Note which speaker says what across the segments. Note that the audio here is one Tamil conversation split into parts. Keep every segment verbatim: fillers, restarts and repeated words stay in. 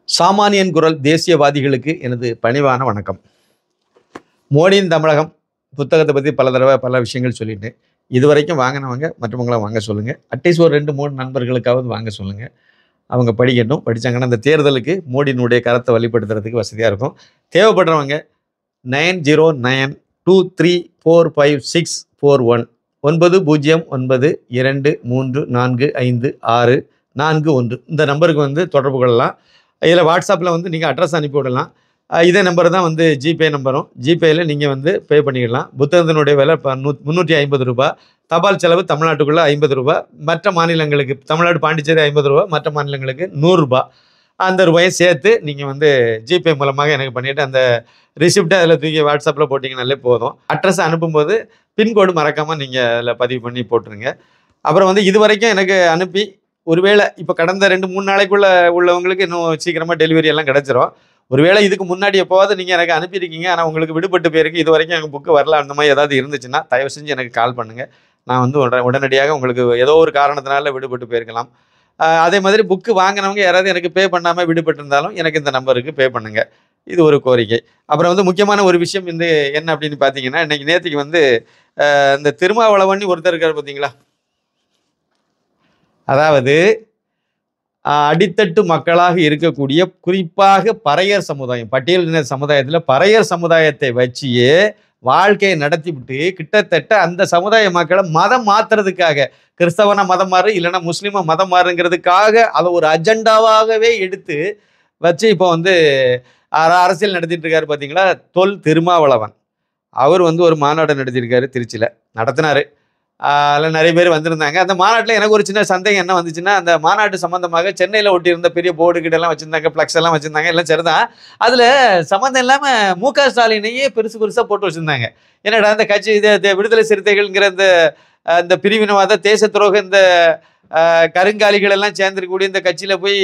Speaker 1: சாமானியன் குரல் தேசியவாதிகளுக்கு எனது பணிவான வணக்கம். மோடியின் தமிழகம் புத்தகத்தை பற்றி பல தடவை பல விஷயங்கள் சொல்லிட்டேன். இதுவரைக்கும் வாங்கினவங்க மற்றவங்களாம் வாங்க சொல்லுங்கள். அட்லீஸ்ட் ஒரு ரெண்டு மூணு நண்பர்களுக்காவது வாங்க சொல்லுங்கள். அவங்க படிக்கட்டும். படித்தாங்கன்னா அந்த தேர்தலுக்கு மோடியினுடைய கரத்தை வழிபடுத்துறதுக்கு வசதியாக இருக்கும். தேவைப்படுறவங்க nine zero nine two three four five six four one ஒன்பது பூஜ்ஜியம் ஒன்பது இரண்டு மூன்று நான்கு ஐந்து ஆறு நான்கு ஒன்று இந்த நம்பருக்கு வந்து தொடர்பு கொள்ளலாம். இதில் வாட்ஸ்அப்பில் வந்து நீங்கள் அட்ரஸ் அனுப்பி விடலாம். இதே நம்பர் தான் வந்து ஜிபே நம்பரும். ஜிபேயில் நீங்கள் வந்து பே பண்ணிக்கலாம். புத்தகத்தினுடைய விலை இப்போ நூ முந்நூற்றி ஐம்பது ரூபா. தபால் செலவு தமிழ்நாட்டுக்குள்ளே ஐம்பது ரூபா. மற்ற மாநிலங்களுக்கு தமிழ்நாடு பாண்டிச்சேரி ஐம்பது ரூபா, மற்ற மாநிலங்களுக்கு நூறுரூபா. அந்த ரூபாயும் சேர்த்து நீங்கள் வந்து ஜிபே மூலமாக எனக்கு பண்ணிவிட்டு அந்த ரிசிப்டை அதில் தூக்கி வாட்ஸ்அப்பில் போட்டிங்கனாலே போதும். அட்ரஸ் அனுப்பும்போது பின்கோடு மறக்காமல் நீங்கள் அதில் பதிவு பண்ணி போட்டுருங்க. அப்புறம் வந்து இது வரைக்கும் எனக்கு அனுப்பி ஒருவேளை இப்போ கடந்த ரெண்டு மூணு நாளைக்குள்ளே உள்ளவங்களுக்கு இன்னும் சீக்கிரமாக டெலிவரி எல்லாம் கிடச்சிரும். ஒருவேளை இதுக்கு முன்னாடி எப்போவாது நீங்கள் எனக்கு அனுப்பியிருக்கீங்க, ஆனால் உங்களுக்கு விடுபட்டு போயிருக்கு, இது வரைக்கும் எங்கள் புக்கு வரல, அந்த மாதிரி ஏதாவது இருந்துச்சுன்னா தயவு செஞ்சு எனக்கு கால் பண்ணுங்கள். நான் வந்து உட உடனடியாக உங்களுக்கு ஏதோ ஒரு காரணத்தினால விடுபட்டு போயிருக்கலாம். அதே மாதிரி புக்கு வாங்கினவங்க யாராவது எனக்கு பே பண்ணாமல் விடுபட்டிருந்தாலும் எனக்கு இந்த நம்பருக்கு பே பண்ணுங்கள். இது ஒரு கோரிக்கை. அப்புறம் வந்து முக்கியமான ஒரு விஷயம் இந்த என்ன அப்படின்னு பார்த்தீங்கன்னா, இன்றைக்கி நேற்றுக்கு வந்து இந்த திருமாவளவன் ஒருத்தர் இருக்கார் பார்த்தீங்களா, அதாவது அடித்தட்டு மக்களாக இருக்கக்கூடிய குறிப்பாக பறையர் சமுதாயம், பட்டியலின சமுதாயத்தில் பறையர் சமுதாயத்தை வச்சியே வாழ்க்கையை நடத்திவிட்டு கிட்டத்தட்ட அந்த சமுதாய மக்களை மதம் மாற்றுறதுக்காக, கிறிஸ்தவனை மதம் மாறு இல்லைன்னா முஸ்லீமை மதம் மாறுங்கிறதுக்காக அதை ஒரு அஜெண்டாவாகவே எடுத்து வச்சு இப்போ வந்து அரசியல் நடத்திட்டு இருக்காரு பார்த்தீங்களா. தொல் திருமாவளவன் அவர் வந்து ஒரு மாநாடு நடத்தியிருக்காரு, திருச்சியில் நடத்தினார். அதில் நிறைய பேர் வந்திருந்தாங்க. அந்த மாநாட்டில் எனக்கு ஒரு சின்ன சந்தேகம் என்ன வந்துச்சுன்னா, அந்த மாநாட்டு சம்மந்தமாக சென்னையில் ஒட்டியிருந்த பெரிய போர்டு கிட்டெல்லாம் வச்சுருந்தாங்க, ஃப்ளக்ஸ் எல்லாம் வச்சுருந்தாங்க, எல்லாம் சரிதான். அதில் சம்மந்தம் இல்லாமல் மு க ஸ்டாலினையே பெருசு பெருசாக போட்டு வச்சுருந்தாங்க. என்னடா இந்த கட்சி இது விடுதலை சிறுத்தைகள்ங்கிற இந்த இந்த பிரிவினவாத தேச துரோக இந்த கருங்காலிகள் எல்லாம் சேர்ந்துருக்கக்கூடிய இந்த கட்சியில் போய்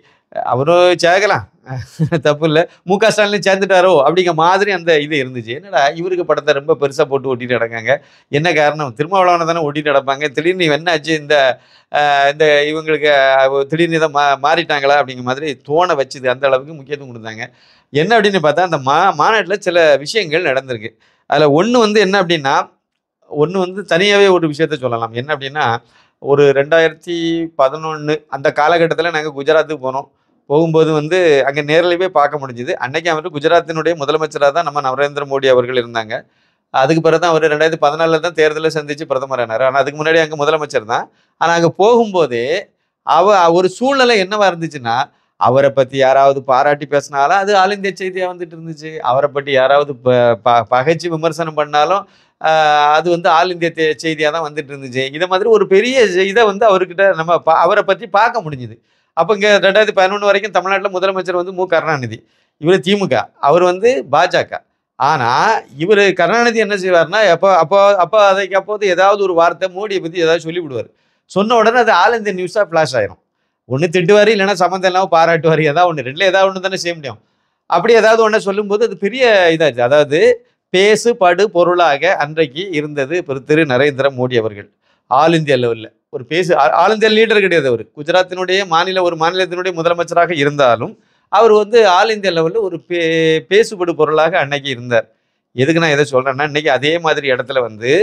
Speaker 1: அவரும் சேர்க்கலாம், தப்பு இல்லை, மு க ஸ்டாலின் சேர்ந்துட்டாரோ அப்படிங்கிற மாதிரி அந்த இது இருந்துச்சு. என்னடா இவருக்கு படத்தை ரொம்ப பெருசாக போட்டு ஒட்டிட்டு கிடக்காங்க, என்ன காரணம், திருமாவளவனை தானே ஒட்டிட்டு கிடப்பாங்க, திடீர்னு என்னாச்சு இந்த இந்த இவங்களுக்கு திடீர்னு இதை மா மாறிட்டாங்களா அப்படிங்கிற மாதிரி தோண வச்சுது. அந்த அளவுக்கு முக்கியத்துவம் கொடுத்தாங்க. என்ன அப்படின்னு பார்த்தா அந்த மா மாநாட்டில் சில விஷயங்கள் நடந்திருக்கு. அதில் ஒன்று வந்து என்ன அப்படின்னா, ஒன்று வந்து தனியாகவே ஒரு விஷயத்த சொல்லலாம். என்ன அப்படின்னா, ஒரு ரெண்டாயிரத்தி பதினொன்று அந்த காலகட்டத்தில் நாங்கள் குஜராத்துக்கு போனோம். போகும்போது வந்து அங்கே நேரில் போய் பார்க்க முடிஞ்சுது. அன்னைக்கு அவர் குஜராத்தினுடைய முதலமைச்சராக தான் நம்ம நரேந்திர மோடி அவர்கள் இருந்தாங்க. அதுக்கு பிறகு தான் அவர் ரெண்டாயிரத்தி பதினாலில் தான் தேர்தலை சந்தித்து பிரதமர் ஆனார். ஆனால் அதுக்கு முன்னாடி அங்கே முதலமைச்சர் தான். ஆனால் அங்கே போகும்போதே அவ ஒரு சூழ்நிலை என்னவா இருந்துச்சுன்னா, அவரை பற்றி யாராவது பாராட்டி பேசினாலும் அது ஆல் இந்தியா செய்தியாக வந்துட்டு இருந்துச்சு. அவரை பற்றி யாராவது ப பகைச்சு விமர்சனம் பண்ணாலும் அது வந்து ஆல் இந்தியா செய்தியாக தான் வந்துட்டு இருந்துச்சு. இதை மாதிரி ஒரு பெரிய இதை வந்து அவர்கிட்ட நம்ம அவரை பற்றி பார்க்க முடிஞ்சுது. அப்போ இங்கே ரெண்டாயிரத்தி பதினொன்று வரைக்கும் தமிழ்நாட்டில் முதலமைச்சர் வந்து மு கருணாநிதி, இவர் திமுக, அவர் வந்து பாஜக. ஆனால் இவர் கருணாநிதி என்ன செய்வார்னா, எப்போ அப்போ அப்போ அதைக்கு அப்போது ஏதாவது ஒரு வார்த்தை மோடியை பற்றி ஏதாவது சொல்லிவிடுவார். சொன்ன உடனே அது ஆல் இந்தியா நியூஸாக ஃப்ளாஷ் ஆயிரும். ஒன்று திட்டுவார், இல்லைன்னா சம்மந்தம் இல்லாமல் பாராட்டுவார், ஏதாவது ஒன்று, ரெண்டில் ஏதாவது ஒன்று தானே செய்ய முடியும். அப்படி ஏதாவது ஒன்று சொல்லும்போது அது பெரிய இதாச்சு. அதாவது பேசு படு பொருளாக அன்றைக்கு இருந்தது திரு நரேந்திர மோடி அவர்கள். ஆல் இந்தியா லெவலில் ஒரு பேசு ஆல் இந்தியா லீடர் கிடையாது. அவர் குஜராத்தினுடைய மாநில ஒரு மாநிலத்தினுடைய முதலமைச்சராக இருந்தாலும் அவர் வந்து ஆல் இந்தியா லெவலில் ஒரு பே பேசுபடு பொருளாக அன்னைக்கு இருந்தார். எதுக்கு நான் எதை சொல்கிறேன்னா, இன்னைக்கு அதே மாதிரி இடத்துல வந்து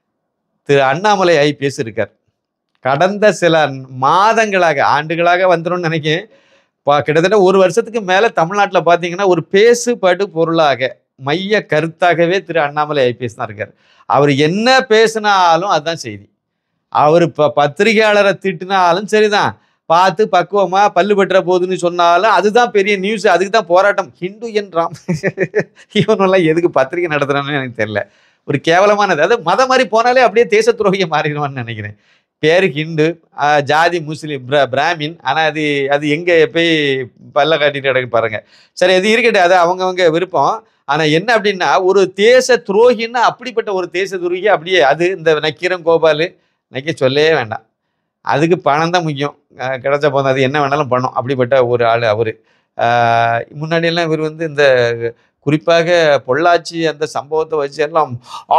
Speaker 1: திரு அண்ணாமலை ஐபிஎஸ் இருக்கார். கடந்த சில மாதங்களாக ஆண்டுகளாக வந்துடும் நினைக்கிறேன், கிட்டத்தட்ட ஒரு வருஷத்துக்கு மேலே தமிழ்நாட்டில் பார்த்தீங்கன்னா ஒரு பேசுபடு பொருளாக மைய கருத்தாகவே திரு அண்ணாமலை ஐபிஎஸ் தான் இருக்கார். அவர் என்ன பேசினாலும் அதுதான் செய்தி. அவர் இப்போ பத்திரிகையாளரை திட்டினாலும் சரிதான், பார்த்து பக்குவமாக பல்லு பெற்ற போதுன்னு சொன்னாலும் அதுதான் பெரிய நியூஸ், அதுக்கு தான் போராட்டம். ஹிந்து என்றாம் இவனெல்லாம் எதுக்கு பத்திரிகை நடத்துகிறான்னு எனக்கு தெரியல. ஒரு கேவலமானது. அது மதம் மாதிரி போனாலே அப்படியே தேச துரோகியை மாறிடுவான்னு நினைக்கிறேன். பேர் ஹிந்து, ஜாதி முஸ்லீம், பிர பிராமின். ஆனால் அது அது எங்கே போய் பல்ல காட்டிட்டு கிடக்கு பாருங்க. சரி, அது இருக்கட்டும், அது அவங்கவுங்க விருப்பம். ஆனால் என்ன அப்படின்னா, ஒரு தேச துரோகின்னா அப்படிப்பட்ட ஒரு தேச துரோகி அப்படியே அது இந்த நக்கீரன் கோபால் நக்கி சொல்லவே வேண்டாம். அதுக்கு பணம் தான் முக்கியம், கிடைச்ச போதும் அது என்ன வேணாலும் பண்ணும். அப்படிப்பட்ட ஒரு ஆள் அவர். முன்னாடியெல்லாம் இவர் வந்து இந்த குறிப்பாக பொள்ளாச்சி அந்த சம்பவத்தை வச்சு எல்லாம்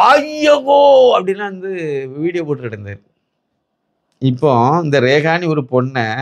Speaker 1: ஐயகோ அப்படின்லாம் வந்து வீடியோ போட்டுக்கிட்டு இருந்தார். இப்போ இந்த ரேகானி ஒரு பொண்ணை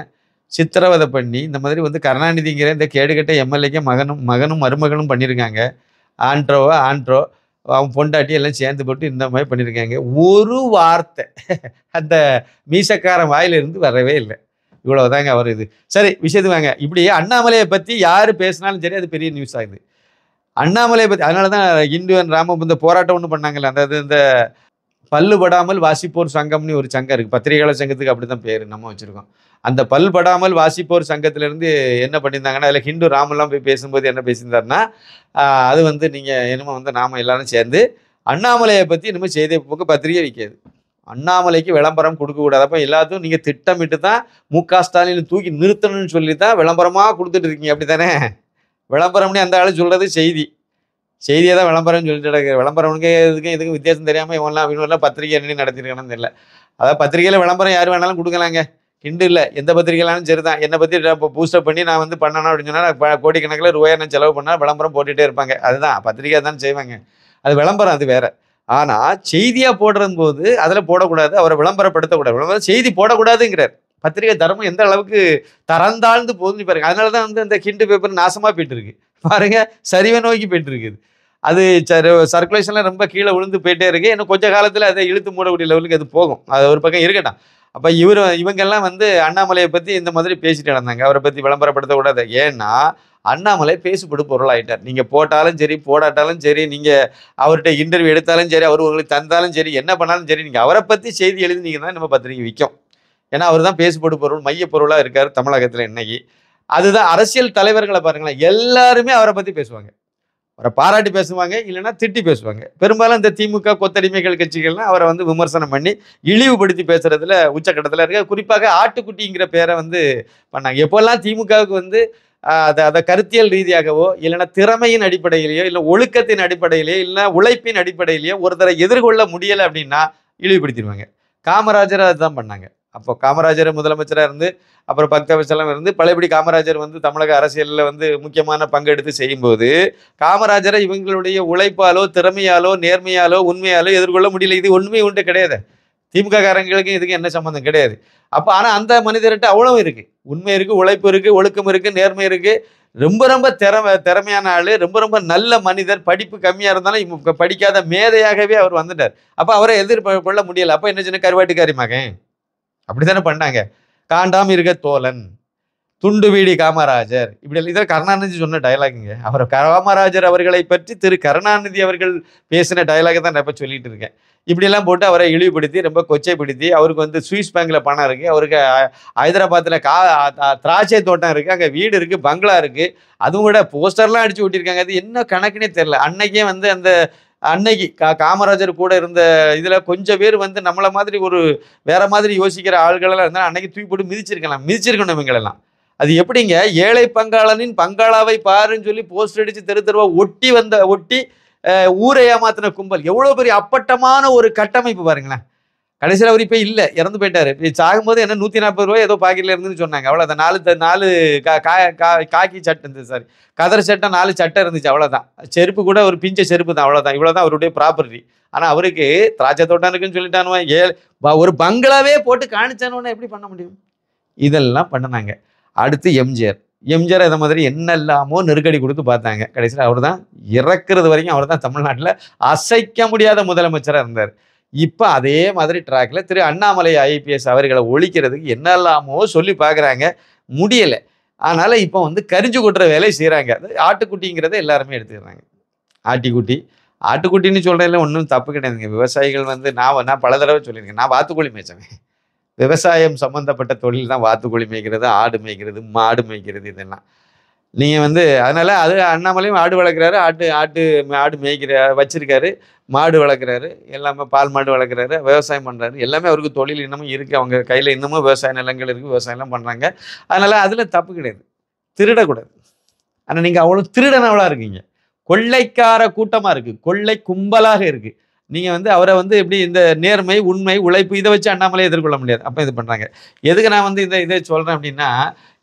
Speaker 1: சித்திரவதை பண்ணி இந்த மாதிரி வந்து கருணாநிதிங்கிற இந்த கேடுகட்ட எம்எல்ஏக்கு மகனும் மகனும் மருமகனும் பண்ணியிருக்காங்க. ஆண்ட்ரோவோ ஆண்ட்ரோ அவன் பொண்டாட்டி எல்லாம் சேர்ந்து போட்டு இந்த மாதிரி பண்ணியிருக்காங்க. ஒரு வார்த்தை அந்த மீசக்காரன் வாயிலிருந்து வரவே இல்லை. இவ்வளவுதாங்க அவர் இது. சரி விஷயத்து வாங்க. இப்படி அண்ணாமலையை பற்றி யார் பேசினாலும் சரி அது பெரிய நியூஸ் ஆகுது. அண்ணாமலையை பற்றி அதனால தான் இந்துவன் ராம இந்த போராட்டம் ஒன்று பண்ணாங்கல்ல, அந்த இந்த பல்லுபடாமல் வாசிப்போர் சங்கம்னு ஒரு சங்கம் இருக்குது. பத்திரிகையாளர் சங்கத்துக்கு அப்படி தான் பேர் நம்ம வச்சுருக்கோம். அந்த பல்படாமல் வாசிப்போர் சங்கத்திலேருந்து என்ன பண்ணியிருந்தாங்கன்னா, அதில் ஹிந்து ராமெல்லாம் போய் பேசும்போது என்ன பேசியிருந்தாருன்னா, அது வந்து நீங்கள் என்னமோ வந்து நாம் எல்லாரும் சேர்ந்து அண்ணாமலையை பற்றி இனிமேல் செய்தி போக்கு பத்திரிகை வைக்காது, அண்ணாமலைக்கு விளம்பரம் கொடுக்கக்கூடாது. அப்போ எல்லாத்தையும் நீங்கள் திட்டமிட்டு தான் மு க ஸ்டாலின் தூக்கி நிறுத்தணும்னு சொல்லி தான் விளம்பரமாக கொடுத்துட்டு இருக்கீங்க. அப்படி தானே? விளம்பரம்னு அந்த ஆள் சொல்கிறது செய்தி, செய்தியை தான் விளம்பரம்னு சொல்லிட்டு கிடக்கு. விளம்பரம்னுக்கு இதுக்கும் இதுக்கும் வித்தியாசம் தெரியாமல் இவங்கெல்லாம் இவங்கெல்லாம் பத்திரிகை என்ன நடத்திருக்கானு தெரியல. அதாவது பத்திரிகையில் விளம்பரம் யார் வேணாலும் கொடுக்கலாங்க, ஹிண்டு இல்லை, எந்த பத்திரிகைலாலும் சரி தான். என்னை பற்றி இப்போ பூஸ்டப் பண்ணி நான் வந்து பண்ணணும் அப்படின்னு சொன்னால் கோடிக்கணக்கில் ரூபாய் நான் செலவு பண்ணால் விளம்பரம் போட்டுகிட்டே இருப்பாங்க. அதுதான் பத்திரிகை தான் செய்வாங்க, அது விளம்பரம், அது வேறு. ஆனால் செய்தியாக போடுறது போது அதில் போடக்கூடாது, அவரை விளம்பரப்படுத்தக்கூடாது, விளம்பரம் செய்தி போடக்கூடாதுங்கிறார். பத்திரிகை தர்மம் எந்த அளவுக்கு தரந்தாழ்ந்து போகுதுன்னு பாருங்க. அதனால தான் வந்து அந்த ஹிண்டு பேப்பர் நாசமாக போயிட்டு இருக்கு பாருங்க, சரிவை நோக்கி போயிட்டு இருக்குது. அது சர்க்குலேஷன்லாம் ரொம்ப கீழே விழுந்து போயிட்டே இருக்கு. இன்னும் கொஞ்சம் காலத்தில் அதை இழுத்து மூடக்கூடிய லெவலுக்கு அது போகும். அது ஒரு பக்கம் இருக்கட்டும். அப்போ இவர் இவங்கெல்லாம் வந்து அண்ணாமலையை பற்றி இந்த மாதிரி பேசிட்டு நடந்தாங்க, அவரை பற்றி விளம்பரப்படுத்தக்கூடாது. ஏன்னா அண்ணாமலை பேசுபடு பொருளாயிட்டார். நீங்கள் போட்டாலும் சரி போடாட்டாலும் சரி, நீங்கள் அவர்கிட்ட இன்டர்வியூ எடுத்தாலும் சரி, அவர் உங்களுக்கு தந்தாலும் சரி, என்ன பண்ணாலும் சரி, நீங்கள் அவரை பற்றி செய்தி எழுதினீங்க தான் நம்ம பத்திரிகை விற்கும். ஏன்னா அவர் தான் பேசுபடு பொருள், மைய பொருளாக இருக்கார் தமிழகத்தில் இன்னைக்கு. அதுதான் அரசியல் தலைவர்களை பாருங்களேன், எல்லாருமே அவரை பற்றி பேசுவாங்க, அவரை பாராட்டி பேசுவாங்க, இல்லைன்னா திட்டி பேசுவாங்க. பெரும்பாலும் இந்த திமுக கொத்தடிமைகள் கட்சிகள்லாம் அவரை வந்து விமர்சனம் பண்ணி இழிவுபடுத்தி பேசுறதுல உச்சக்கட்டத்தில் இருக்க. குறிப்பாக ஆட்டுக்குட்டிங்கிற பேரை வந்து பண்ணாங்க. எப்போல்லாம் திமுகவுக்கு வந்து அதை அதை கருத்தியல் ரீதியாகவோ இல்லைன்னா திறமையின் அடிப்படையிலேயோ இல்லை ஒழுக்கத்தின் அடிப்படையிலேயோ இல்லைன்னா உழைப்பின் அடிப்படையிலேயோ ஒருத்தரை எதிர்கொள்ள முடியலை அப்படின்னா இழிவுபடுத்திடுவாங்க. காமராஜர் அதுதான் பண்ணாங்க. அப்போ காமராஜர் முதலமைச்சராக இருந்து அப்புறம் பக்தவச்சலம் இருந்து பழையபடி காமராஜர் வந்து தமிழக அரசியலில் வந்து முக்கியமான பங்கெடுத்து செய்யும்போது காமராஜரை இவங்களுடைய உழைப்பாலோ திறமையாலோ நேர்மையாலோ உண்மையாலோ எதிர்கொள்ள முடியல. இது உண்மை உண்டு கிடையாது, திமுக காரங்களுக்கு இதுக்கு என்ன சம்மந்தம் கிடையாது. அப்போ ஆனால் அந்த மனிதர்கிட்ட அவ்வளோ இருக்குது, உண்மை இருக்குது, உழைப்பு இருக்குது, ஒழுக்கம் இருக்குது, நேர்மை இருக்குது, ரொம்ப ரொம்ப திறமை திறமையான ஆள், ரொம்ப ரொம்ப நல்ல மனிதர். படிப்பு கம்மியாக இருந்தாலும் படிக்காத மேதையாகவே அவர் வந்துட்டார். அப்போ அவரை எதிர்கொள்ள முடியலை. அப்போ என்ன சின்ன கருவாட்டுக்காரி மகன் அப்படித்தானே பண்ணாங்க. காண்டாம இருக்க தோழன், துண்டு வீடி காமராஜர், இப்படி இதில் கருணாநிதி சொன்ன டைலாக்குங்க. அவர் காமராஜர் அவர்களை பற்றி திரு கருணாநிதி அவர்கள் பேசின டைலாக தான் நான் இப்போ சொல்லிட்டு இருக்கேன். இப்படியெல்லாம் போட்டு அவரை இழிவுபடுத்தி ரொம்ப கொச்சைப்படுத்தி, அவருக்கு வந்து சுவிஸ் பேங்கில் பணம் இருக்குது, அவருக்கு ஹைதராபாத்தில் கா திராட்சை தோட்டம் இருக்குது, அங்கே வீடு இருக்குது, பங்களா இருக்குது, அதுவும் கூட போஸ்டர்லாம் அடிச்சு விட்டிருக்காங்க. அது என்ன கணக்குனே தெரில. அன்னைக்கே வந்து அந்த அன்னைக்கு கா காமராஜர் கூட இருந்த இதில் கொஞ்சம் பேர் வந்து நம்மளை மாதிரி ஒரு வேற மாதிரி யோசிக்கிற ஆள்களெல்லாம் இருந்தால் அன்னைக்கு தூக்கி போட்டு மிதிச்சிருக்கலாம், மிதிச்சிருக்கணும் இவங்களெல்லாம். அது எப்படிங்க, ஏழை பங்காளனின் பங்காளாவை பாருன்னு சொல்லி போஸ்டர் அடித்து தெரு தெருவா ஒட்டி வந்த ஒட்டி ஊரை ஏமாத்தின கும்பல். எவ்வளோ பெரிய அப்பட்டமான ஒரு கட்டமைப்பு பாருங்களேன். கடைசியில் அவர் இப்போ இல்லை, இறந்து போயிட்டார். இப்போ சாகும்போது என்ன நூற்றி நாற்பது ரூபாய் ஏதோ பாக்கெட்டில் இருந்துன்னு சொன்னாங்க, அவ்வளோதான். நாலு நாலு கா கா காக்கி சட்டை இருந்துச்சு, சாரி கதர் சட்டை, நாலு சட்டை இருந்துச்சு, அவ்வளோதான். செருப்பு கூட ஒரு பிஞ்ச செருப்பு தான், அவ்வளோதான். இவ்வளோ தான் அவருடைய ப்ராப்பர்ட்டி. ஆனால் அவருக்கு திராட்சை தோட்டம் இருக்குன்னு சொல்லிட்டானுவா, ஏ ஒரு பங்களாவே போட்டு காணிச்சானுன்னா எப்படி பண்ண முடியும்? இதெல்லாம் பண்ணினாங்க. அடுத்து எம்ஜிஆர் எம்ஜிஆர் இதை மாதிரி என்னெல்லாமோ நெருக்கடி கொடுத்து பார்த்தாங்க. கடைசியில் அவர் தான் இறக்குறது வரைக்கும் அவர் தான் தமிழ்நாட்டில் அசைக்க முடியாத முதலமைச்சராக இருந்தார். இப்போ அதே மாதிரி ட்ராக்ல திரு அண்ணாமலை ஐபிஎஸ் அவர்களை ஒழிக்கிறதுக்கு என்னெல்லாமோ சொல்லி பார்க்குறாங்க, முடியலை. அதனால் இப்போ வந்து கரிஞ்சு கொட்டுற வேலையை செய்கிறாங்க. அது ஆட்டுக்குட்டிங்கிறத எல்லாருமே எடுத்துக்கிறாங்க. ஆட்டிக்குட்டி ஆட்டுக்குட்டின்னு சொல்கிறதுல ஒன்றும் தப்பு கிடையாதுங்க. விவசாயிகள் வந்து நான் நான் பல தடவை சொல்லியிருக்கேன், நான் வாத்துக்கோழி மேய்ச்சவேன். விவசாயம் சம்மந்தப்பட்ட தொழில் தான் வாத்துக்கோழி மேய்க்கிறது, ஆடு மேய்க்கிறது, மாடு மேய்க்கிறது, இதெல்லாம் நீங்கள் வந்து அதனால் அது அண்ணாமலையும் ஆடு வளர்க்குறாரு, ஆட்டு ஆட்டு ஆடு மேய்க்கிற வச்சுருக்காரு, மாடு வளர்க்குறாரு, எல்லாமே பால் மாடு வளர்க்குறாரு, விவசாயம் பண்ணுறாரு. எல்லாமே அவருக்கு தொழில் இன்னமும் இருக்குது, அவங்க கையில் இன்னமும் விவசாய நிலங்கள் இருக்குது, விவசாயம்லாம் பண்ணுறாங்க. அதனால் அதில் தப்பு கிடையாது, திருடக்கூடாது. ஆனால் நீங்கள் அவ்வளோ திருடனவளாக இருக்கீங்க, கொள்ளைக்கார கூட்டமாக இருக்குது, கொள்ளை கும்பலாக இருக்குது. நீங்கள் வந்து அவரை வந்து எப்படி இந்த நேர்மை உண்மை உழைப்பு இதை வச்சு அண்ணாமலையை எதிர்கொள்ள முடியாது. அப்போ இது பண்ணுறாங்க. எதுக்கு நான் வந்து இதை இதை சொல்கிறேன் அப்படின்னா,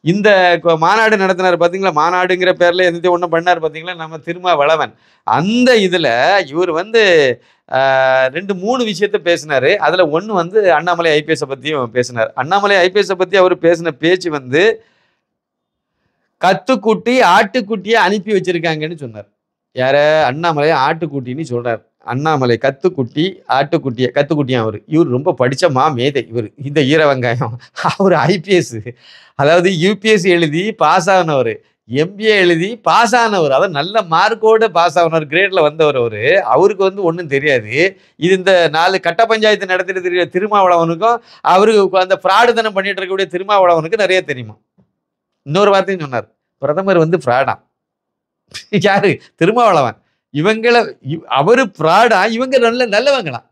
Speaker 1: இந்த மாநாடு நடத்தினார் பார்த்தீங்களா, மாநாடுங்கிற பேரில் எந்த ஒன்றும் பண்ணார் பார்த்தீங்களா நம்ம திருமாவளவன். அந்த இதில் இவர் வந்து ரெண்டு மூணு விஷயத்த பேசினார். அதில் ஒன்று வந்து அண்ணாமலை ஐபிஎஸை பற்றியும் பேசினார். அண்ணாமலை ஐபிஎஸை பற்றி அவர் பேசின பேச்சு வந்து கத்துக்குட்டி ஆட்டுக்குட்டியை அனுப்பி வச்சிருக்காங்கன்னு சொன்னார். யார? அண்ணாமலை ஆட்டுக்குட்டின்னு சொல்றார். அண்ணாமலை கத்துக்குட்டி ஆட்டுக்குட்டியை கத்துக்குட்டியா அவர் இவர் ரொம்ப படித்த மா மேதை இவர். இந்த ஈர வெங்காயம் அவர் ஐபிஎஸ், அதாவது யூபிஎஸ்சி எழுதி பாஸ் ஆனவர், எம்பிஏ எழுதி பாஸ் ஆனவர், அதாவது நல்ல மார்க்கோட பாஸ் ஆனவர், கிரேட்ல வந்தவர் அவர். அவருக்கு வந்து ஒன்றும் தெரியாது. இது இந்த நாலு கட்ட பஞ்சாயத்து நடத்திட்டு தெரிய திருமாவளவனுக்கும் அவருக்கு அந்த ஃப்ராடுதனம் பண்ணிட்டு இருக்கக்கூடிய திருமாவளவனுக்கு நிறைய தெரியுமா. இன்னொரு வார்த்தையும் சொன்னார், பிரதமர் வந்து ஃப்ராடா. யாரு? திருமாவளவன். இவங்கள அவரு ஃப்ராடா, இவங்க நல்ல நல்லவங்களாம்.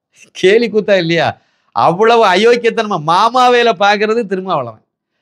Speaker 1: கேலி கூத்தா இல்லையா? அவ்வளவு அயோக்கியத்தனமா மாமா வேலை பார்க்கறது திருமாவளவன்.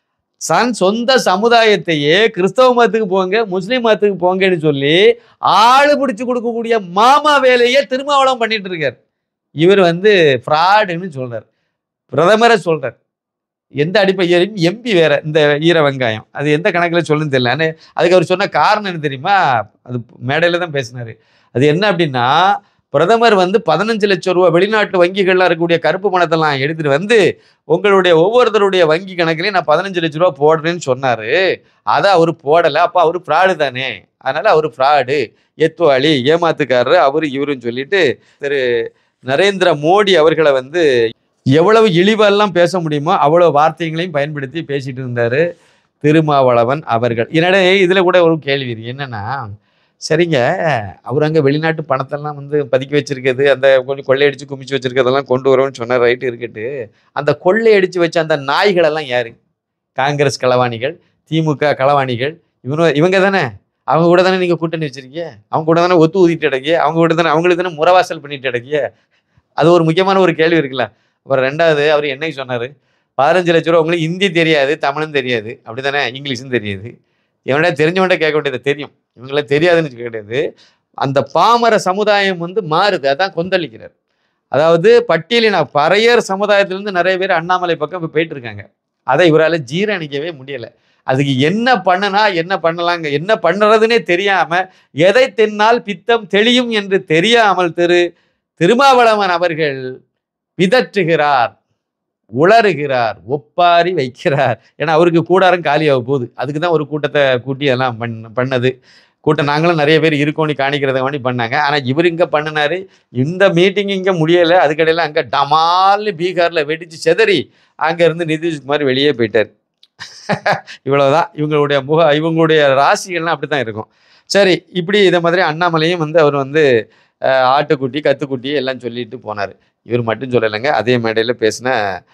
Speaker 1: சன் சொந்த சமுதாயத்தையே கிறிஸ்தவ மதத்துக்கு போங்க, முஸ்லீம் மதத்துக்கு போங்கன்னு சொல்லி ஆளு பிடிச்சு கொடுக்கக்கூடிய மாமா வேலையே திருமாவளவன் பண்ணிட்டு இருக்கார். இவர் வந்து ஃப்ராடுன்னு சொல்றார், பிரதமரை சொல்றார். எந்த அடிப்படையும் எம்பி வேற இந்த ஈர வெங்காயம் அது எந்த கணக்கில் சொல்லுன்னு தெரியல. அதுக்கு அவர் சொன்ன காரணம் என்ன தெரியுமா? அது மேடையில் தான் பேசினார். அது என்ன அப்படின்னா, பிரதமர் வந்து பதினஞ்சு லட்சம் ரூபா வெளிநாட்டு வங்கிகள்லாம் இருக்கக்கூடிய கருப்பு பணத்தெல்லாம் எடுத்துட்டு வந்து உங்களுடைய ஒவ்வொருத்தருடைய வங்கி கணக்குலையும் நான் பதினஞ்சு லட்ச ரூபா போடுறேன்னு சொன்னார். அதை அவர் போடலை. அப்போ அவர் ஃப்ராடு தானே, அதனால் அவர் ஃப்ராடு, எத்துவாளி, ஏமாத்துக்காரரு அவர் இவருன்னு சொல்லிட்டு திரு நரேந்திர மோடி அவர்களை வந்து எவ்வளவு இழிவெல்லாம் பேச முடியுமோ அவ்வளோ வார்த்தைகளையும் பயன்படுத்தி பேசிட்டு இருந்தார் திருமாவளவன் அவர்கள். என்னடே இதில் கூட ஒரு கேள்வி என்னன்னா, சரிங்க அவர் அங்கே வெளிநாட்டு பணத்தெல்லாம் வந்து பதுக்கி வச்சிருக்கிறது, அந்த கொஞ்சம் கொள்ளையடிச்சு குமிச்சு வச்சிருக்கிறதெல்லாம் கொண்டு வரோன்னு சொன்னார். ரைட்டு இருக்கட்டு. அந்த கொள்ளையடிச்சு வச்ச அந்த நாய்களெல்லாம் யாரு? காங்கிரஸ் களவாணிகள், திமுக களவாணிகள், இவங்க இவங்க தானே. அவங்க கூட தானே நீங்கள் கூட்டணி வச்சிருக்கீங்க, அவங்க கூட தானே ஒத்து ஊதிட்டு அடக்கிய, அவங்க கூட தானே அவங்களுக்கு தானே முறவாசல் பண்ணிட்டு அடக்கிய. அது ஒரு முக்கியமான ஒரு கேள்வி இருக்குல்ல. அப்புறம் ரெண்டாவது அவர் என்னைக்கு சொன்னார், பதினஞ்சு லட்ச ரூபா உங்களுக்கு ஹிந்தி தெரியாது, தமிழும் தெரியாது, அப்படி தானே, இங்கிலீஷும் தெரியாது. இவனே தெரிஞ்சவன்டே கேட்க வேண்டியது தெரியும், இவங்கள தெரியாதுன்னு கிடையாது. அந்த பாமர சமுதாயம் வந்து மாறுது, அதான் கொந்தளிக்கிறார். அதாவது பட்டியலின பறையர் சமுதாயத்திலேருந்து நிறைய பேர் அண்ணாமலை பக்கம் இப்போ போயிட்டு இருக்காங்க. அதை இவரால் ஜீரணிக்கவே முடியலை. அதுக்கு என்ன பண்ணனா என்ன பண்ணலாங்க, என்ன பண்ணுறதுன்னே தெரியாமல், எதை தின்னால் பித்தம் தெளியும் என்று தெரியாமல் திரு திருமாவளவன் அவர்கள் பிதற்றுகிறார், உளறுகிறார், ஒப்பாரி வைக்கிறார். ஏன்னா அவருக்கு கூடாரம் காலியாக போகுது. அதுக்கு தான் ஒரு கூட்டத்தை கூட்டி எல்லாம் பண் பண்ணது கூட்டம் நாங்களும் நிறைய பேர் இருக்கோன்னு காணிக்கிறத வேண்டி பண்ணாங்க. ஆனால் இவர் இங்கே பண்ணினார். இந்த மீட்டிங் இங்கே முடியலை. அதுக்கடையில் அங்கே டமால்னு பீகாரில் வெடித்து செதறி அங்கேருந்து நிதிஷ்குமார் வெளியே போயிட்டார். இவ்வளவுதான் இவங்களுடைய முக இவங்களுடைய ராசிகள்லாம் அப்படி தான் இருக்கும். சரி, இப்படி இதை மாதிரி அண்ணாமலையும் வந்து அவர் வந்து ஆட்டுக்குட்டி கத்துக்குட்டி எல்லாம் சொல்லிட்டு போனார். இவர் மட்டும் சொல்லலைங்க, அதே மேடையில் பேசின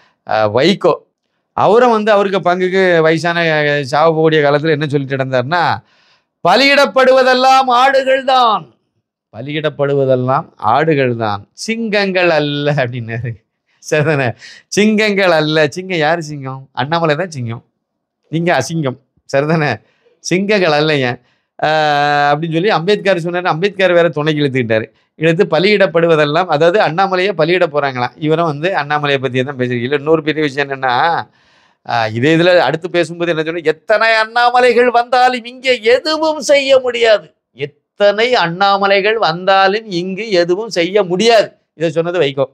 Speaker 1: வைகோ அவரும் வந்து அவருக்கு பங்குக்கு வயசான சாவக்கூடிய காலத்தில் என்ன சொல்லிட்டு இருந்தார்னா, பலியிடப்படுவதெல்லாம் ஆடுகள் தான், பலியிடப்படுவதெல்லாம் ஆடுகள் தான், சிங்கங்கள் அல்ல அப்படின்னாரு. சரிதானே? சிங்கங்கள் அல்ல. சிங்கம் யார் சிங்கம்? அண்ணாமலை தான் சிங்கம், நீங்கள் அசிங்கம். சரிதானே? சிங்கங்கள் அல்லைங்க அப்படின்னு சொல்லி அம்பேத்கர் சொன்னார். அம்பேத்கர் வேற துணைக்கு இழுத்துக்கிட்டாரு. இழுத்து பலியிடப்படுவதெல்லாம், அதாவது அண்ணாமலையை பலியிட போகிறாங்களாம். இவரும் வந்து அண்ணாமலையை பற்றி தான் பேசுறீங்க. இல்லை, இன்னொரு பெரிய விஷயம் என்னென்னா, இதே இதில் அடுத்து பேசும்போது என்ன சொன்ன, எத்தனை அண்ணாமலைகள் வந்தாலும் இங்கே எதுவும் செய்ய முடியாது, எத்தனை அண்ணாமலைகள் வந்தாலும் இங்கு எதுவும் செய்ய முடியாது. இதை சொன்னது வைகோ.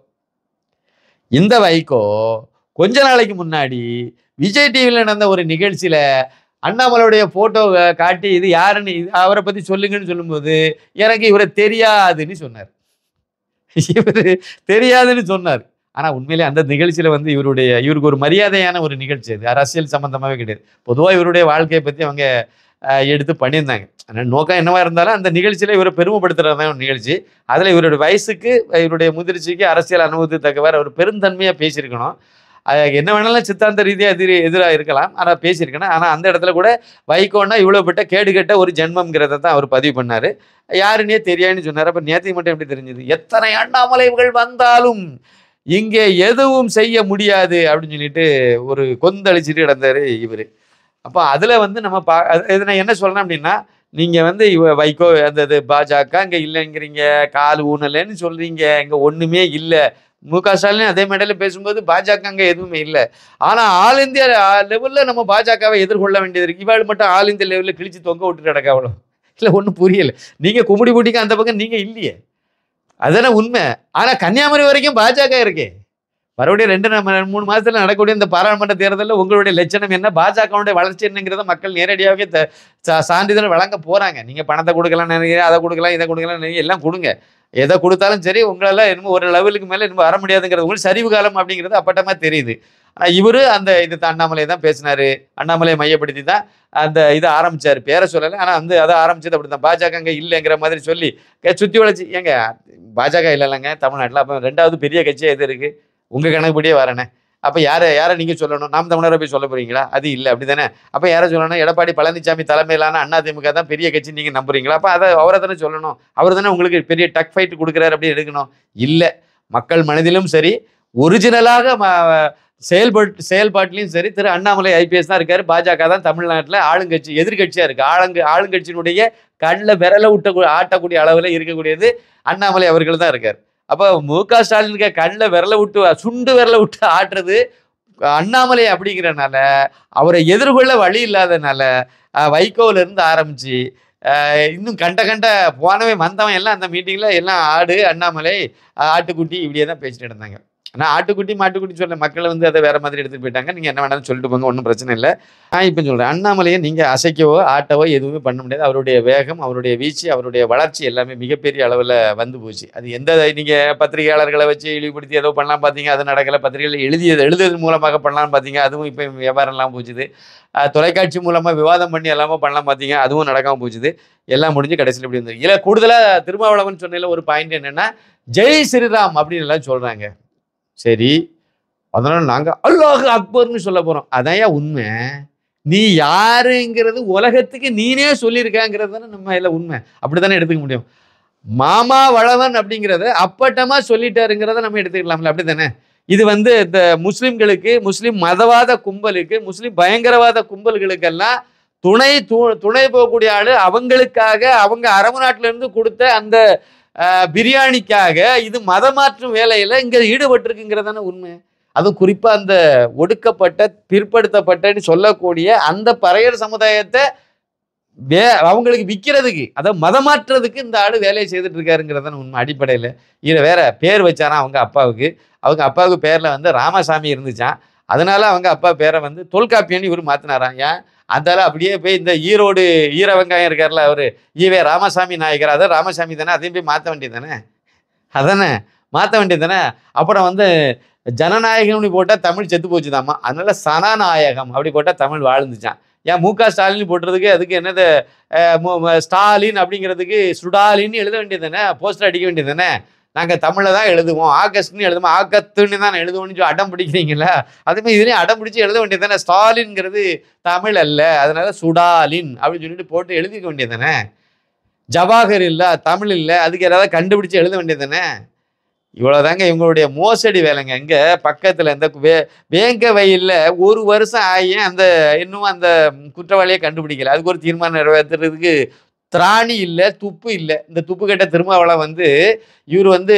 Speaker 1: இந்த வைகோ கொஞ்ச நாளைக்கு முன்னாடி விஜய் டிவியில் நடந்த ஒரு நிகழ்ச்சியில் அண்ணாமலையுடைய ஃபோட்டோ காட்டி இது யாருன்னு அவரை பற்றி சொல்லுங்கன்னு சொல்லும்போது எனக்கு இவரை தெரியாதுன்னு சொன்னார். இவர் தெரியாதுன்னு சொன்னார். ஆனால் உண்மையிலே அந்த நிகழ்ச்சியில் வந்து இவருடைய இவருக்கு ஒரு மரியாதையான ஒரு நிகழ்ச்சி, அது அரசியல் சம்மந்தமாகவே கிடையாது. பொதுவாக இவருடைய வாழ்க்கையை பற்றி அவங்க எடுத்து பண்ணியிருந்தாங்க. ஆனால் நோக்கம் என்னவா இருந்தாலும் அந்த நிகழ்ச்சியில் இவரை பெருமைப்படுத்துகிறதான் ஒரு நிகழ்ச்சி. அதில் இவருடைய வயசுக்கு இவருடைய முதிர்ச்சிக்கு அரசியல் அனுபவத்துக்கு தக்கவாறு அவர் பெருந்தன்மையாக பேசியிருக்கணும். என்ன வேணாலும் சித்தாந்த ரீதியாக எதிரி எதிராக இருக்கலாம், ஆனால் பேசியிருக்கணும். ஆனால் அந்த இடத்துல கூட வைகோன்னா இவ்வளோ பட்ட கேடு கட்ட ஒரு ஜென்மங்கிறத தான் அவர் பதிவு பண்ணார். யாருன்னே தெரியாதுன்னு சொன்னார். அப்போ நேற்று மட்டும் எப்படி தெரிஞ்சது, எத்தனை அண்ணாமலைகள் வந்தாலும் இங்கே எதுவும் செய்ய முடியாது அப்படின்னு சொல்லிட்டு ஒரு கொந்தளிச்சுட்டு கிடந்தார் இவர். அப்போ அதில் வந்து நம்ம பா இதை நான் என்ன சொல்கிறேன் அப்படின்னா, நீங்கள் வந்து இவ வைகோ அந்த இது பாஜக இங்கே இல்லைங்கிறீங்க, கால் ஊனலைன்னு சொல்கிறீங்க, இங்கே ஒன்றுமே இல்லை, மு க ஸ்டாலின் அதே மேடையில் பேசும்போது பாஜக அங்கே எதுவுமே இல்லை. ஆனால் ஆல் இந்தியா லெவலில் நம்ம பாஜகவை எதிர்கொள்ள வேண்டியது இருக்கு. இவாள் மட்டும் ஆல் இந்தியா லெவலில் கிழிச்சு தொங்க விட்டுட்டு கிடக்க அவ்வளோ இல்லை, ஒன்றும் புரியலை. நீங்கள் கும்மிடி பூட்டிக்கு அந்த பக்கம் நீங்கள் இல்லையே, அதுதானே உண்மை. ஆனால் கன்னியாகுமரி வரைக்கும் பாஜக இருக்கே. மறுபடியும் ரெண்டு மூணு மாதத்தில் நடக்கக்கூடிய இந்த பாராளுமன்ற தேர்தலில் உங்களுடைய லட்சணம் என்ன, பாஜகவுடைய வளர்ச்சி என்னங்கிறத மக்கள் நேரடியாகவே சான்றிதழ் வழங்க போகிறாங்க. நீங்கள் பணத்தை கொடுக்கலாம் நினைக்கிறீங்க, அதை கொடுக்கலாம், இதை கொடுக்கலாம் நினைக்கிறீங்க, எல்லாம் கொடுங்க. எதை கொடுத்தாலும் சரி, உங்களால் இன்னும் ஒரு லெவலுக்கு மேலே இன்னும் வர முடியாதுங்கிறது உங்களுக்கு சரிவு காலம் அப்படிங்கிறது அப்பட்டமாக தெரியுது. ஆனால் இவர் அந்த இது அண்ணாமலை தான் பேசினார், அண்ணாமலையை மையப்படுத்தி தான் அந்த இதை ஆரம்பித்தார். பேரை சொல்லலை, ஆனால் வந்து அதை ஆரம்பிச்சது அப்படி தான். பாஜக அங்கே இல்லைங்கிற மாதிரி சொல்லி சுற்றி வளைச்சி, ஏங்க பாஜக இல்லைல்லங்க தமிழ்நாட்டில், அப்போ ரெண்டாவது பெரிய கட்சியாக எது இருக்குது உங்கள் கணக்குப்படியே வரேனே. அப்போ யாரை யாரை நீங்கள் சொல்லணும், நாம் தமிழரை போய் சொல்ல போகிறீங்களா? அது இல்லை, அப்படி தானே. அப்போ யாரை சொல்லணும், எடப்பாடி பழனிசாமி தலைமையிலான அதிமுக தான் பெரிய கட்சி நீங்கள் நம்புறீங்களா? அப்போ அதை அவரை தானே சொல்லணும். அவர் தானே உங்களுக்கு பெரிய டக் ஃபைட் கொடுக்குறாரு, அப்படி எடுக்கணும். இல்லை, மக்கள் மனதிலும் சரி, ஒரிஜினலாக செயல்பாட்டு செயல்பாட்டிலையும் சரி திரு அண்ணாமலை ஐபிஎஸ் தான் இருக்காரு. பாஜக தான் தமிழ்நாட்டில் ஆளுங்கட்சி, எதிர்கட்சியாக இருக்குது. ஆளுங்க ஆளுங்கட்சியினுடைய கண்ணில் விரலை விட்ட ஆட்டக்கூடிய அளவில் இருக்கக்கூடியது அண்ணாமலை அவர்கள் தான் இருக்கார். அப்போ மு க ஸ்டாலினுக்கு கண்ணில் விரலை விட்டு சுண்டு விரலை விட்டு ஆட்டுறது அண்ணாமலை அப்படிங்கிறனால, அவரை எதிர்கொள்ள வழி இல்லாதனால வைகோவிலேருந்து ஆரம்பித்து இன்னும் கண்ட கண்ட போனவன் வந்தவன் எல்லாம் அந்த மீட்டிங்கில் எல்லாம் ஆடு அண்ணாமலை ஆட்டுக்குட்டி இப்படியே தான் பேசிட்டு இருந்தாங்க. ஆனால் ஆட்டுக்குட்டி மாட்டுக்குட்டி சொல்ல மக்களை வந்து அதை வேறு மாதிரி எடுத்துகிட்டு போயிட்டாங்க. நீங்கள் என்ன வேணாலும் சொல்லிட்டு போங்க, ஒன்றும் பிரச்சனை இல்லை. நான் இப்போ சொல்கிறேன், அண்ணாமலையை நீங்கள் அசைக்கவோ ஆட்டவோ எதுவுமே பண்ண முடியாது. அவருடைய வேகம், அவருடைய வீச்சு, அவருடைய வளர்ச்சி எல்லாமே மிகப்பெரிய அளவில் வந்து போச்சு. அது எந்த நீங்கள் பத்திரிகையாளர்களை வச்சு இழிவுபடுத்தி ஏதோ பண்ணலாம் பார்த்தீங்க, அது நடக்கலை. பத்திரிகைகள் எழுதியது எழுதுறது மூலமாக பண்ணலான்னு பார்த்தீங்க, அதுவும் இப்போ வியாபாரம்லாம் போச்சுது. தொலைக்காட்சி மூலமாக விவாதம் பண்ணி எல்லாமே பண்ணலாம் பார்த்தீங்க, அதுவும் நடக்காமல் போச்சுது. எல்லாம் முடிஞ்சு கடைசியில் இப்படி இருந்தது. இல்லை, கூடுதலாக திருமாவளவன் சொன்னதில் ஒரு பாயிண்ட் என்னென்னா, ஜெய் ஸ்ரீராம் அப்படின்னு எல்லாம் சொல்கிறாங்க. சரி, அதனால நாங்கள் அல்லாஹ் அக்பர்னு சொல்ல போகிறோம். அதான் உண்மை. நீ யாருங்கிறது உலகத்துக்கு நீனே சொல்லியிருக்காங்கிறது தானே நம்ம இல்லை உண்மை. அப்படி தானே எடுத்துக்க முடியும். மாமா வளவன் அப்படிங்கிறத அப்பட்டமாக சொல்லிட்டாருங்கிறத நம்ம எடுத்துக்கலாம்ல, அப்படி தானே. இது வந்து இந்த முஸ்லீம்களுக்கு, முஸ்லீம் மதவாத கும்பலுக்கு, முஸ்லீம் பயங்கரவாத கும்பல்களுக்கெல்லாம் துணை து துணை போகக்கூடிய ஆள் அவங்களுக்காக அவங்க அரபு நாட்டிலேருந்து கொடுத்த அந்த பிரியாணிக்காக இது மதமாற்றும் வேலையில் இங்கே ஈடுபட்டிருக்குங்கிறதான உண்மை. அதுவும் குறிப்பாக அந்த ஒடுக்கப்பட்ட பிற்படுத்தப்பட்டன்னு சொல்லக்கூடிய அந்த பறையர் சமுதாயத்தை வே அவங்களுக்கு விற்கிறதுக்கு, அதை மதமாற்றுறதுக்கு இந்த ஆள் வேலையை செய்துட்டு இருக்காருங்கிறதான உண்மை. அடிப்படையில் இதில் வேற பேர் வச்சாராம் அவங்க அப்பாவுக்கு. அவங்க அப்பாவுக்கு பேரில் வந்து ராமசாமி இருந்துச்சான். அதனால அவங்க அப்பா பேரை வந்து தொல்காப்பியன்னு இவர் மாற்றினாராம். ஏன் அதால அப்படியே போய் இந்த ஈரோடு ஈர வெங்காயம் இருக்கார்ல அவர் ஈவே ராமசாமி நாயகர், அதான் ராமசாமி தானே, அதையும் போய் மாற்ற வேண்டியது தானே, அதானே மாற்ற வேண்டியது தானே. அப்புறம் வந்து ஜனநாயகம்னு போட்டால் தமிழ் செத்து போச்சுதாம்மா, அதனால சனநாயகம் அப்படி போட்டால் தமிழ் வாழ்ந்துச்சான். ஏன் மு க ஸ்டாலின் போட்டுறதுக்கு அதுக்கு என்னது ஸ்டாலின் அப்படிங்கிறதுக்கு சுடாலின்னு எழுத வேண்டியது தானே, போஸ்டர் அடிக்க வேண்டியது தானே. நாங்கள் தமிழில் தான் எழுதுவோம், ஆகஸ்ட்னு எழுதுவோம், ஆகத்துன்னு தான் எழுதுவோம்னு சொல்லி அடம் பிடிக்கிறீங்களா? அதுமாதிரி இதுலேயும் அடம் பிடிச்சி எழுத வேண்டியது தானே. ஸ்டாலின்ங்கிறது தமிழ் அல்ல, அதனால சுடாலின் அப்படின்னு சொல்லிட்டு போட்டு எழுதிக்க வேண்டியது தானே. ஜவாஹர் இல்லை, தமிழ் இல்லை, அதுக்கு ஏதாவது கண்டுபிடிச்சி எழுத வேண்டியது தானே. இவ்வளோதாங்க இவங்களுடைய மோசடி வேலைங்க. இங்கே பக்கத்தில் இந்த வே வேங்க வயலில் ஒரு வருஷம் ஆகி அந்த இன்னும் அந்த குற்றவாளியை கண்டுபிடிக்கல. அதுக்கு ஒரு தீர்மானம் நிறைவேற்றுறதுக்கு திராணி இல்லை, துப்பு இல்லை. இந்த துப்பு கட்ட திருமாவளவன் வந்து இவர் வந்து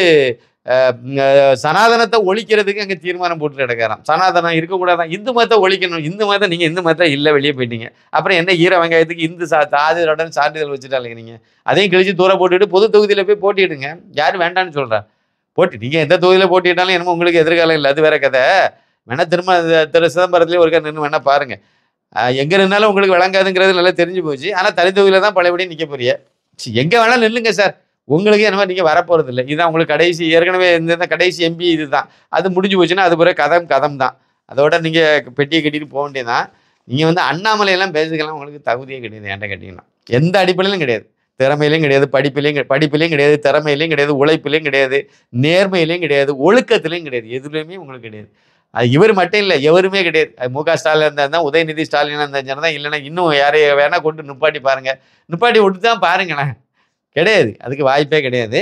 Speaker 1: சனாதனத்தை ஒழிக்கிறதுக்கு அங்கே தீர்மானம் போட்டு கிடக்காராம். சனாதனம் இருக்கக்கூடாதான், இந்து மதத்தை ஒழிக்கணும். இந்து மதம் நீங்கள் இந்து மதத்தை இல்லை, வெளியே போயிட்டீங்க. அப்புறம் என்ன ஈர வெங்காயத்துக்கு இந்து சா சாதிகளுடன் சான்றிதழ் வச்சுட்டாங்க. நீங்கள் அதையும் கழிச்சு தூரம் போட்டுவிட்டு பொது தொகுதியில் போய் போட்டிடுங்க. யாரும் வேண்டான்னு சொல்கிறா, போட்டி நீங்கள் எந்த தொகுதியில் போட்டிட்டாலும் என்னமோ உங்களுக்கு எதிர்காலம் இல்லை, அது வேற கதை. வேணா திரும்ப திரு சிதம்பரத்துலேயே ஒரு நின்று வேணா பாருங்க. எங்கே நின்னாலும் உங்களுக்கு விளங்காதுங்கிறது நல்லா தெரிஞ்சு போச்சு. ஆனால் தனி தொகுதியில் தான் பழையபடியும் நிற்க போறிய. எங்கே வேணாலும் நில்லுங்க சார், உங்களுக்கு என்ன மாதிரி நீங்கள் வரப்போகிறது இல்லை. இதுதான் உங்களுக்கு கடைசி, ஏற்கனவே இந்த கடைசி எம்பி இது தான். அது முடிஞ்சு போச்சுன்னா அது பிறகு கதம் கதம் தான். அதோட நீங்கள் பெட்டியை கட்டிட்டு போக வேண்டியதான். நீங்கள் வந்து அண்ணாமலையெல்லாம் பேசிக்கலாம், உங்களுக்கு தகுதியே கிடையாது. ஏன்ட்ட கேட்டிங்கன்னா எந்த அடிப்படையிலும் கிடையாது. திறமையிலையும் கிடையாது, படிப்பிலையும் படிப்பிலையும் கிடையாது, திறமையிலையும் கிடையாது, உழைப்பிலையும் கிடையாது, நேர்மையிலையும் கிடையாது, ஒழுக்கத்திலையும் கிடையாது. எதுலையுமே உங்களுக்கு கிடையாது. அது இவர் மட்டும் இல்லை, எவருமே கிடையாது. மு க ஸ்டாலின் இருந்தால் தான், உதயநிதி ஸ்டாலின் இருந்தால் தான், இல்லைன்னா இன்னும் யாரையும் வேணால் கொண்டு நிப்பாட்டி பாருங்கள். நிப்பாட்டி விட்டு தான் பாருங்களேன், கிடையாது. அதுக்கு வாய்ப்பே கிடையாது.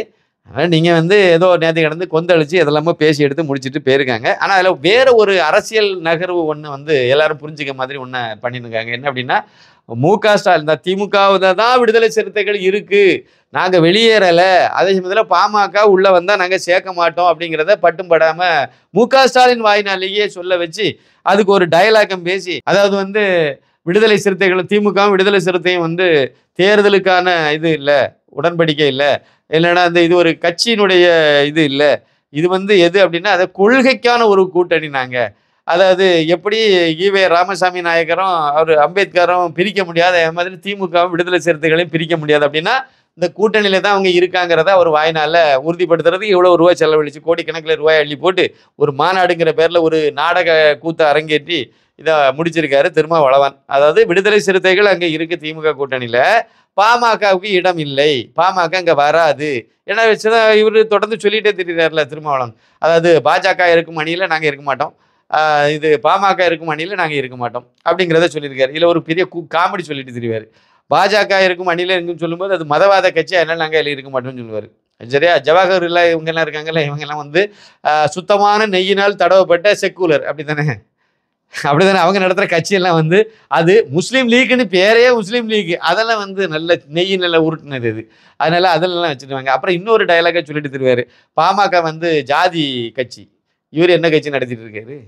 Speaker 1: அதனால் நீங்கள் வந்து ஏதோ நேற்று கடந்து கொந்தளிச்சு எதெல்லாமோ பேசி எடுத்து முடிச்சுட்டு போயிருக்காங்க. ஆனால் அதில் வேற ஒரு அரசியல் நகர்வு ஒன்று வந்து எல்லாரும் புரிஞ்சுக்க மாதிரி ஒன்று பண்ணியிருக்காங்க. என்ன அப்படின்னா, மு க ஸ்டாலின் இந்த திமுகவில் தான் விடுதலை சிறுத்தைகள் இருக்கு, நாங்கள் வெளியேறலை, அதே சமயத்தில் பாமக உள்ளே வந்தால் நாங்கள் சேர்க்க மாட்டோம் அப்படிங்கிறத பட்டும் படாமல் மு க ஸ்டாலின் வாயினாலேயே சொல்ல வச்சு அதுக்கு ஒரு டயலாக்கம் பேசி, அதாவது வந்து விடுதலை சிறுத்தைகளும் திமுகவும் விடுதலை சிறுத்தையும் வந்து தேர்தலுக்கான இது இல்லை, உடன்படிக்கை இல்லை, இல்லைன்னா அந்த இது ஒரு கட்சியினுடைய இது இல்லை, இது வந்து எது அப்படின்னா அதை கொள்கைக்கான ஒரு கூட்டணி. நாங்கள் அதாவது எப்படி ஈவே ராமசாமி நாயக்கரும் அவர் அம்பேத்கரும் பிரிக்க முடியாத மாதிரி திமுகவும் விடுதலை சிறுத்தைகளையும் பிரிக்க முடியாது அப்படின்னா இந்த கூட்டணியில தான் அவங்க இருக்காங்கிறத அவர் வாயினால உறுதிப்படுத்துறதுக்கு இவ்வளோ ரூபாய் செலவழிச்சு கோடிக்கணக்கில் ரூபாய் அள்ளி போட்டு ஒரு மாநாடுங்கிற பேரில் ஒரு நாடக கூத்தை அரங்கேற்றி இதை முடிச்சிருக்காரு திருமாவளவன். அதாவது விடுதலை சிறுத்தைகள் அங்கே இருக்கு திமுக கூட்டணியில், பாமகவுக்கு இடம் இல்லை, பாமக அங்கே வராது. ஏன்னா வச்சுதான் இவர் தொடர்ந்து சொல்லிட்டே திரிகிறார்ல திருமாவளவன். அதாவது பாஜக இருக்கும் அணியில் நாங்கள் இருக்க மாட்டோம், இது பாமக இருக்கும் அணியில் நாங்கள் இருக்க மாட்டோம் அப்படிங்கிறத சொல்லியிருக்காரு. இதில் ஒரு பெரிய காமெடி சொல்லிட்டு திரிவார். பாஜக இருக்கும் அணியில் இருக்குன்னு சொல்லும்போது அது மதவாத கட்சி, அதனால் நாங்கள் அதில் இருக்க மாட்டோம்னு சொல்லுவார். சரியா? ஜவஹர் இல்லை இவங்கெல்லாம் இருக்காங்கல்ல, இவங்கெல்லாம் வந்து சுத்தமான நெய்யினால் தடவப்பட்ட செக்குலர், அப்படி தானே அப்படி தானே அவங்க நடத்துகிற கட்சியெல்லாம் வந்து அது முஸ்லீம் லீக்குன்னு பேரே முஸ்லீம் லீக், அதெல்லாம் வந்து நல்ல நெய் நல்ல உருட்டுனது இது, அதனால அதெல்லாம் வச்சுருவாங்க. அப்புறம் இன்னொரு டயலாக சொல்லிட்டு தருவார், பாமக வந்து ஜாதி கட்சி, இவர் என்ன கட்சி நடத்திட்டு இருக்காரு?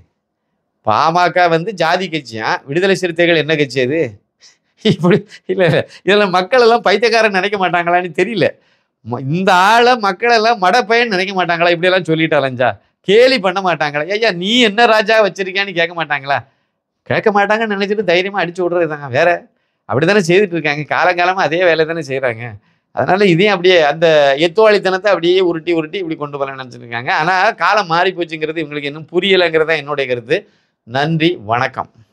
Speaker 1: பாமக வந்து ஜாதி கட்சியா, விடுதலை சிறுத்தைகள் என்ன கட்சி அது? இப்படி இல்லை இல்லை இதெல்லாம் மக்கள் எல்லாம் பைத்தியக்காரன் நினைக்க மாட்டாங்களான்னு தெரியல. இந்த ஆளை மக்கள் எல்லாம் மடப்பையன்னு நினைக்க மாட்டாங்களா? இப்படியெல்லாம் சொல்லிட்டு அலைஞ்சா கேலி பண்ண மாட்டாங்களா? ஐயா நீ என்ன ராஜா வச்சிருக்கியான்னு கேட்க மாட்டாங்களா? கேட்க மாட்டாங்கன்னு நினைச்சிட்டு தைரியமாக அடிச்சு விட்றது தாங்க வேற. அப்படி தானே செய்துட்டு இருக்காங்க, காலங்காலமாக அதே வேலை தானே செய்கிறாங்க. அதனால இதையும் அப்படியே அந்த எத்துவாளித்தனத்தை அப்படியே உருட்டி உருட்டி இப்படி கொண்டு போகலான்னு நினச்சிருக்காங்க. ஆனால் காலம் மாறி போச்சுங்கிறது இவங்களுக்கு இன்னும் புரியலைங்கிறதா என்னுடைய கருத்து. நன்றி, வணக்கம்.